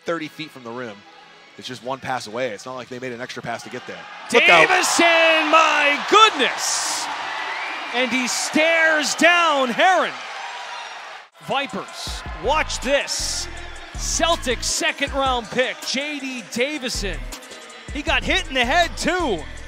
30 feet from the rim. It's just one pass away. It's not like they made an extra pass to get there. Davison, my goodness! And he stares down Heron. Vipers, watch this. Celtics second-round pick, J.D. Davison. He got hit in the head, too.